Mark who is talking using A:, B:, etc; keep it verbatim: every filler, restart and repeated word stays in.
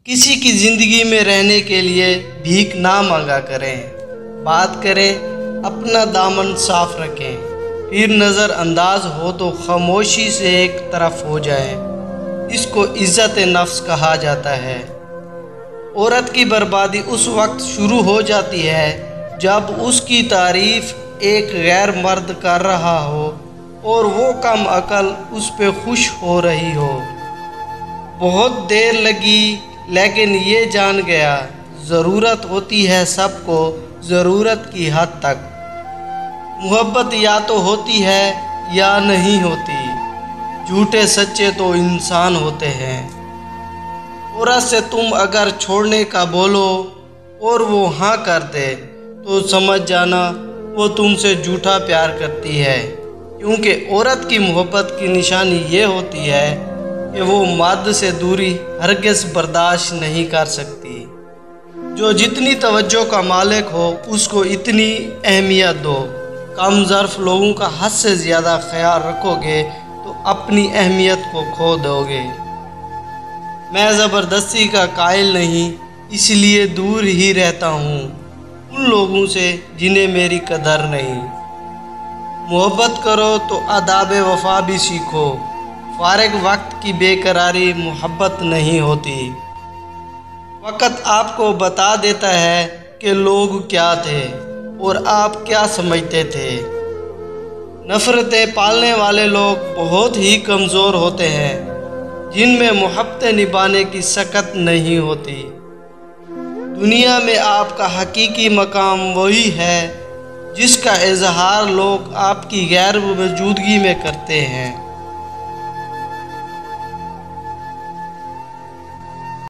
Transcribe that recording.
A: किसी की ज़िंदगी में रहने के लिए भीख ना मांगा करें। बात करें, अपना दामन साफ रखें। फिर नज़रअंदाज हो तो खामोशी से एक तरफ हो जाएं। इसको इज़्ज़त नफ्स कहा जाता है। औरत की बर्बादी उस वक्त शुरू हो जाती है जब उसकी तारीफ़ एक गैर मर्द कर रहा हो और वो कम अकल उस पे खुश हो रही हो। बहुत देर लगी लेकिन ये जान गया, ज़रूरत होती है सबको, ज़रूरत की हद तक। मोहब्बत या तो होती है या नहीं होती। झूठे सच्चे तो इंसान होते हैं। औरत से तुम अगर छोड़ने का बोलो और वो हाँ कर दे तो समझ जाना वो तुमसे झूठा प्यार करती है, क्योंकि औरत की मोहब्बत की निशानी ये होती है कि वो मर्द से दूरी हरगिज़ बर्दाश्त नहीं कर सकती। जो जितनी तवज्जो का मालिक हो उसको इतनी अहमियत दो। कम ज़र्फ़ लोगों का हद से ज़्यादा ख्याल रखोगे तो अपनी अहमियत को खो दोगे। मैं ज़बरदस्ती का कायल नहीं, इसलिए दूर ही रहता हूँ उन लोगों से जिन्हें मेरी कदर नहीं। मोहब्बत करो तो आदाब वफ़ा भी सीखो। फारिग वक्त की बेकरारी मोहब्बत नहीं होती। वक्त आपको बता देता है कि लोग क्या थे और आप क्या समझते थे। नफ़रतें पालने वाले लोग बहुत ही कमज़ोर होते हैं, जिनमें मोहब्बतें निभाने की सकत नहीं होती। दुनिया में आपका हकीकी मकाम वही है जिसका इजहार लोग आपकी गैर मौजूदगी में करते हैं।